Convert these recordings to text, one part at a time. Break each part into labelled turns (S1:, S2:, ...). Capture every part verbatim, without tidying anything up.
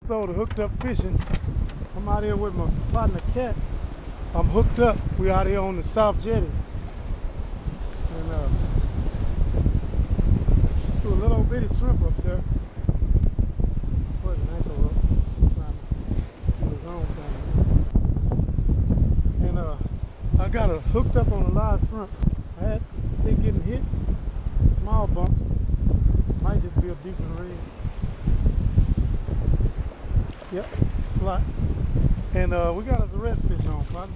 S1: episode of Hooked Up Fishing. I'm out here with my partner Cat. I'm hooked up. We out here on the South Jetty. And uh, do a little bitty shrimp up there. Where's an ankle rope? Trying to do his own thing. And uh, I got a hooked up on a live shrimp. I had been getting hit. Small bumps. Might just be a decent rig. Yep, slot. And uh, we got us a redfish on, partner.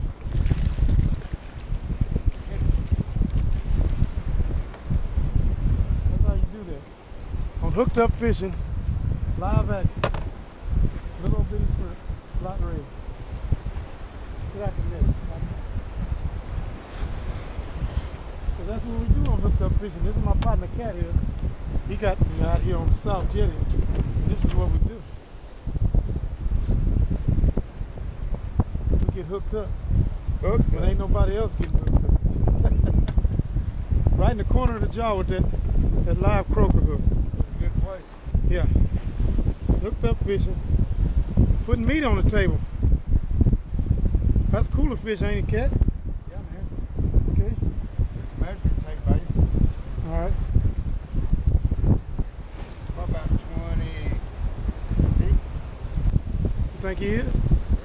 S1: That's how you do that. On Hooked Up Fishing, live action. Little bitty shrimp, slot rig. Get out the net. So that's what we do on Hooked Up Fishing. This is my partner Cat here. He got me out here on the South Jetty. And this is what we do. We get hooked up.
S2: Hooked
S1: But
S2: up.
S1: ain't nobody else getting hooked up. Right in the corner of the jaw with that, that live croaker hook.
S2: That's a good place.
S1: Yeah. Hooked Up Fishing. Putting meat on the table. That's cooler fish, ain't it, Cat?
S2: Yeah, man.
S1: Okay.
S2: Measuring tape, baby.
S1: Alright.
S2: What about twenty-six?
S1: You think he is?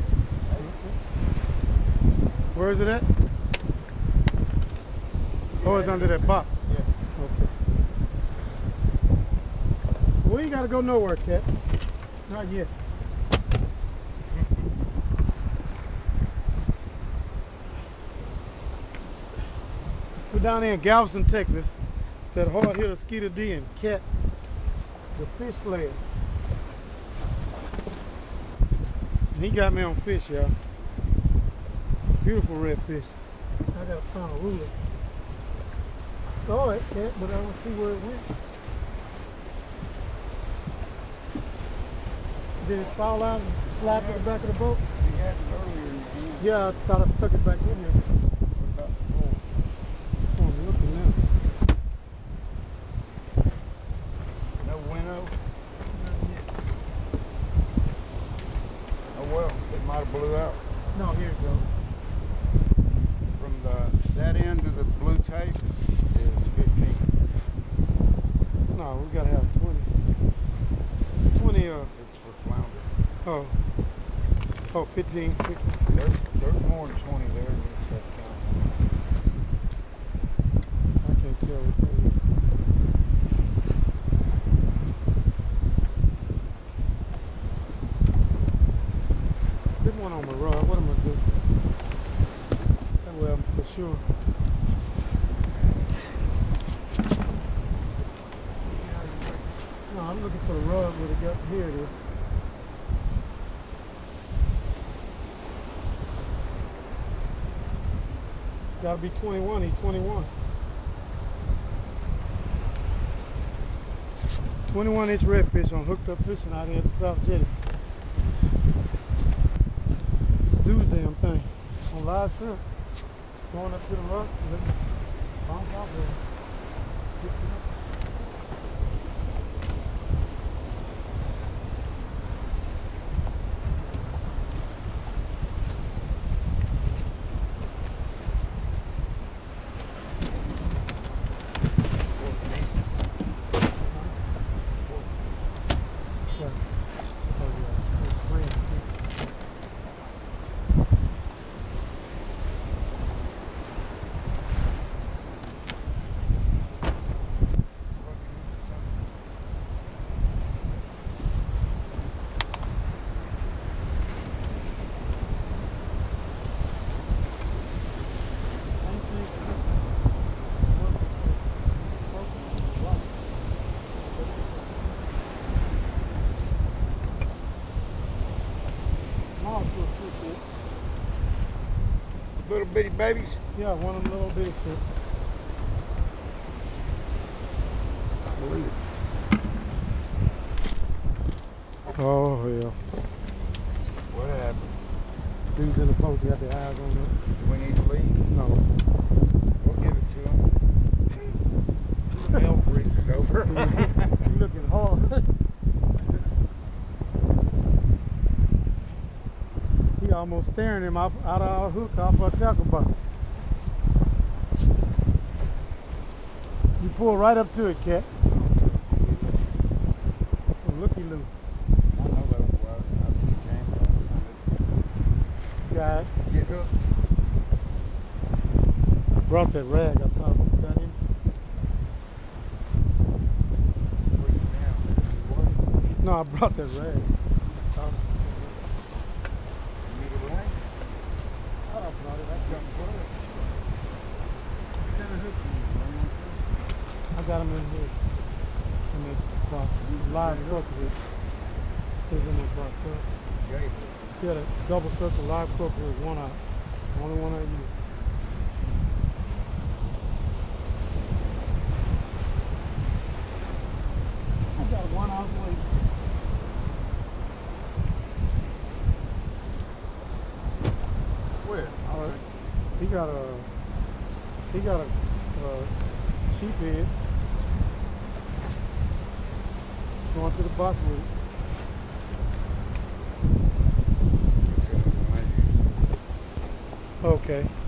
S1: Where is it at? Oh, it's under that box.
S2: Yeah.
S1: Okay. We ain't gotta go nowhere, Cat. Not yet. We're down there in Galveston, Texas. It's that hard hitter Skeeter D and Cat, the fish slayer. And he got me on fish, y'all. Beautiful red fish. I gotta find a ruler. I saw it, Cat, but I don't see where it went. Did it fall out and slide to the back of the boat?
S2: We had it earlier in the game.
S1: Yeah, I thought I stuck it back in here.
S2: What about the floor?
S1: That's what I'm looking now.
S2: No winnow? Oh well, it might have blew out.
S1: No, here it goes.
S2: From the that end of the blue tape is fifteen.
S1: No, we gotta have twenty. twenty, uh,
S2: It's for flounder.
S1: oh. Oh, fifteen, sixteen.
S2: There's, there's more than twenty there. It's that count.
S1: I can't tell what that is. This one on my rod, what am I doing? That way I'm for sure. No, I'm looking for the rod where it got, here it is. Gotta be twenty-one, he's twenty-one. twenty-one inch redfish on Hooked Up Fishing out here at the South Jetty. Let's do the damn thing. On live shrimp. Going up to the rock and let me bounce out there. Get it up.
S2: Little bitty babies.
S1: Yeah, one of them little bitty shrimp.
S2: I believe it.
S1: Oh, hell.
S2: What happened?
S1: Dudes in the boat got their eyes on them.
S2: Do we need to leave?
S1: No.
S2: We'll give it to them. Hell freezes over.
S1: You looking hard. almost staring him off, out of our hook off our tackle box. You pull right up to it, Cat. Looky loo.
S2: I know that well. I see James on
S1: Guys,
S2: it. Get hooked.
S1: I brought that rag. I thought it got him.
S2: Put it down. What?
S1: No, I brought that rag. Oh,
S2: You need a rag?
S1: I brought it. I
S2: Got the plug. What kind of hook do you use? One more time?
S1: I got him in here. In that box. Live crook hook. He's in that box. Huh?
S2: J hook.
S1: He had a double circle live crook hook, one out. Only one I use. I got one out waiting.
S2: Where?
S1: All right. He got a he got a, a sheephead going to the box with it.
S2: It's the one I use.
S1: Okay.